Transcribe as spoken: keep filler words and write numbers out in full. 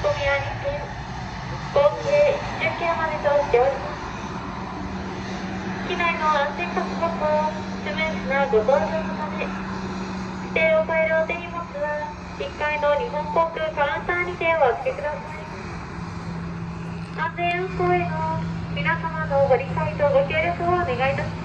込みあり券、合計じゅっけんまでとしております。機内の安全確保とスムーズなご搭乗のため、指定を超えるお手荷物はいっかいの日本航空カウンターにてお預けください。安全運航への皆様のご理解とご協力をお願いいたします。